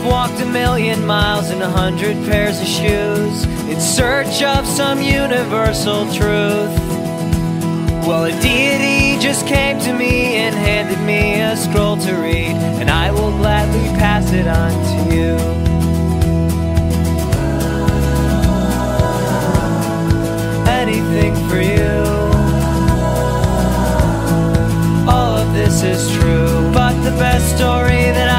I've walked 1,000,000 miles in 100 pairs of shoes in search of some universal truth. Well, a deity just came to me and handed me a scroll to read, and I will gladly pass it on to you. Anything for you. All of this is true, but the best story that